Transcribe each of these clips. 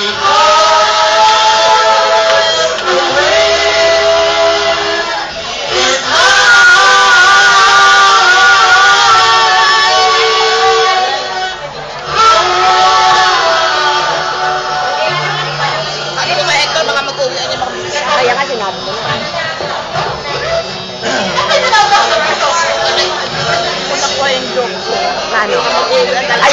Kaya nga sinabi mo na. Nakuha yung joke ko. Ano? Ay!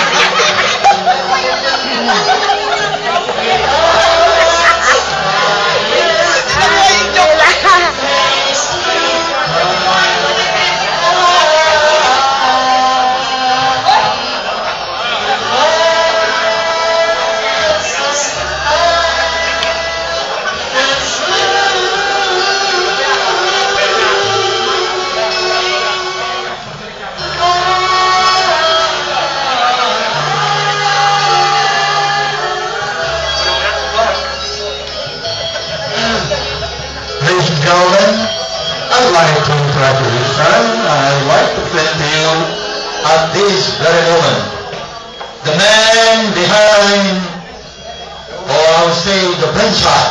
Ladies and gentlemen, I'd like to introduce you, son. I'd like to present to you at this very moment the man behind, or I would say the brainchild,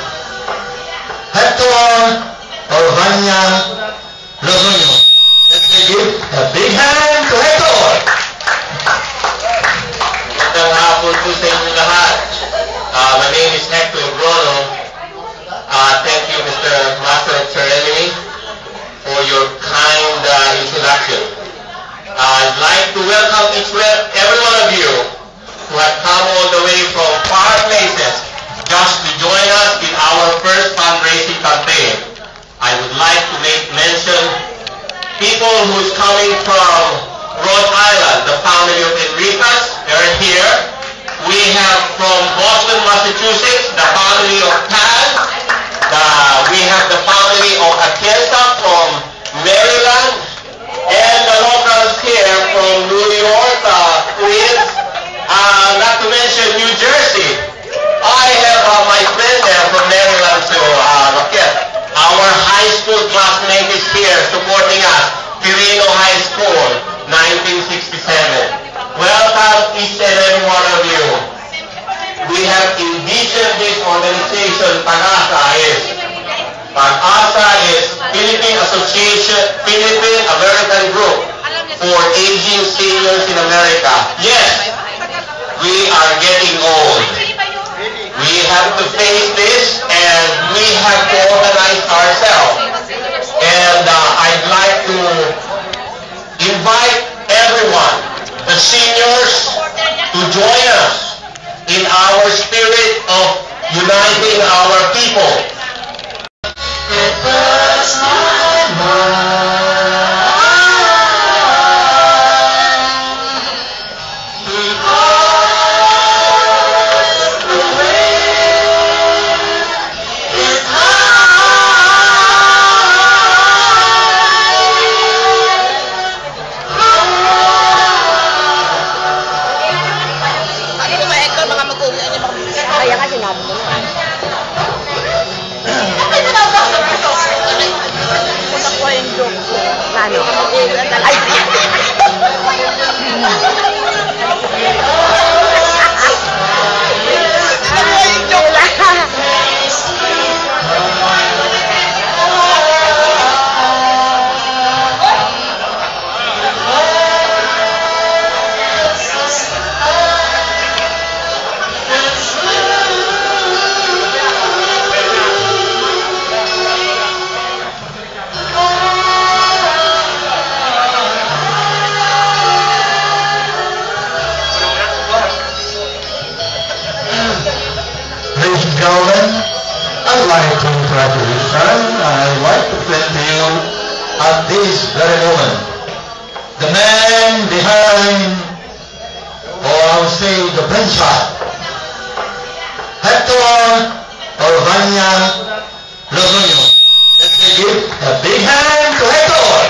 Hector Orvania Lozoño. Let's give a big hand to Hector. Magandang hapon po sa inyo lahat. My name is Hector Bruno. Thank you, Mr. Master of Ceremony, for your kind introduction. I'd like to welcome every one of you who have come all the way from far places just to join us in our first fundraising campaign. I would like to make mention people who is coming from Rhode Island, the family of Enricas, they're here. We have from Boston, Massachusetts, the family of Pan. We have the family of Atienza from Maryland, and the locals here from New York, Queens, not to mention New Jersey. I have my friend there from Maryland to Rocket. Our high school classmate is here supporting us, Quirino High School, 1967. Welcome each and every one of you. We have envisioned this organization, PAG-ASA is Philippine Association, Philippine American Group for Aging Seniors in America. Yes, we are getting old. We have to face this, and we have to organize ourselves. And I'd like to invite everyone, the seniors, to join us in our spirit of uniting our people. It was my mind because the way is Sabi ko mga Hector, mga mag-uwi niya mga. Kaya nga sinabi mo na. Nakuha yung joke ko. Ano? Ay! Ladies and gentlemen, I'd like to introduce you, son. I'd like to present to you at this very moment the man behind, or I would say the brainchild, Hector Orvania Lozoño. Let's give a big hand to Hector.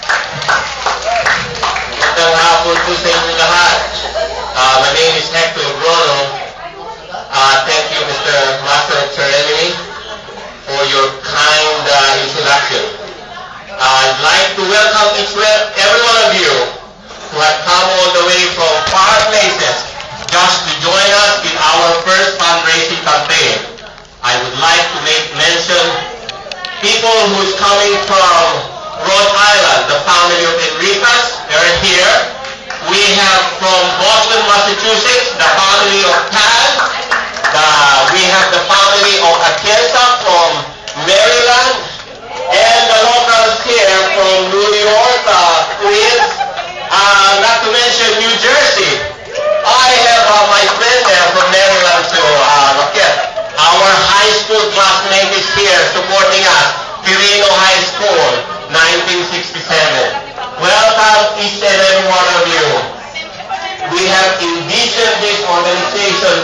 Magandang hapon po sa inyo lahat. My name is Hector Bruno. Thank you, Mr. Master of Ceremony, for your kind introduction. I'd like to welcome every one of you who have come all the way from far places just to join us in our first fundraising campaign. I would like to make mention people who's coming from Rhode Island, the family of Enricas, they're here. We have from Boston, Massachusetts, the family of Pan. We have the family of Atienza from Maryland, and the locals here from New York, Queens, not to mention New Jersey. I have my friend there from Maryland too, Rocket. Our high school classmate is here supporting us, Quirino High School, 1967. Welcome each and every one of you. We have envisioned this organization,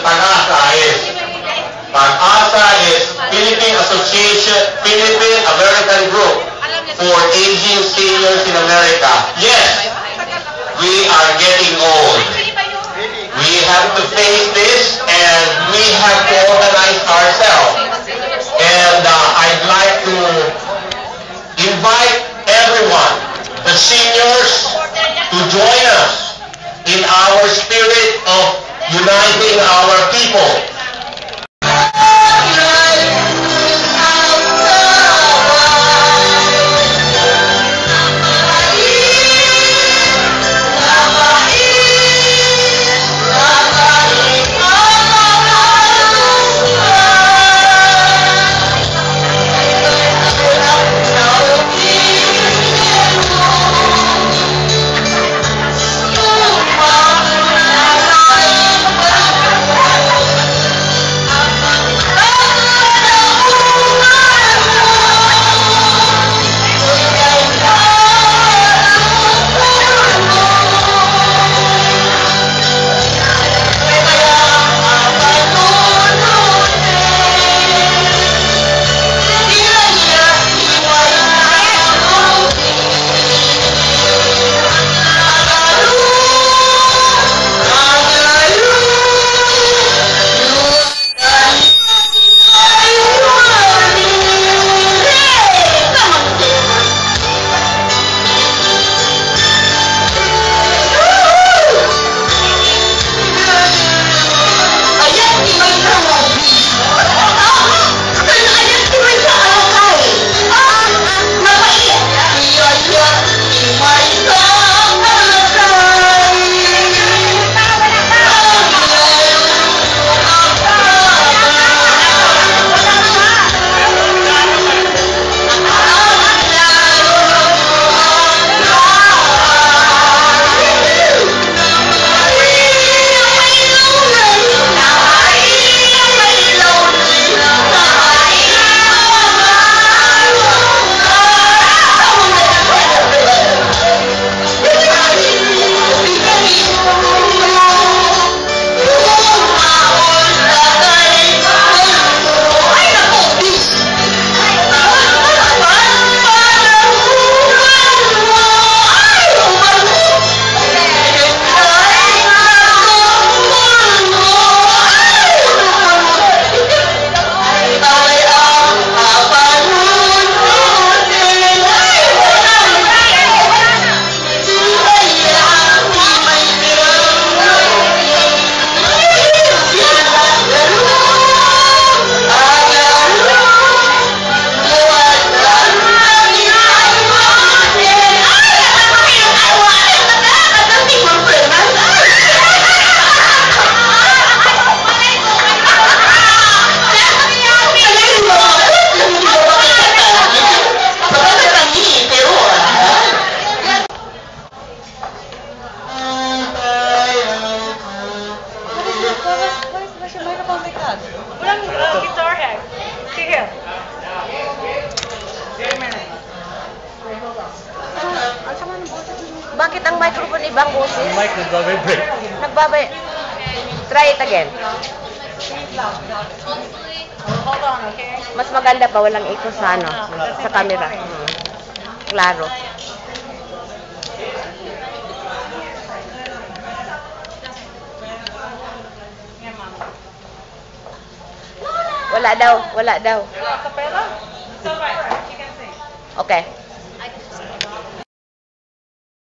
PAG-ASA is Philippine Association, Philippine American Group for Aging Seniors in America. Yes, we are getting old. We have to face this and we have to organize ourselves. And I'd like to invite everyone, the seniors, to join us in our spirit of uniting our people. Bakit ang microphone ibang boses? Yung mic nagbabibrate. Nagbabay. Try it again. Hold on, okay? Mas maganda pa walang echo sa ano, sa camera. Klaro. Wala daw, wala daw. Acapella? It's alright. You can sing. Okay.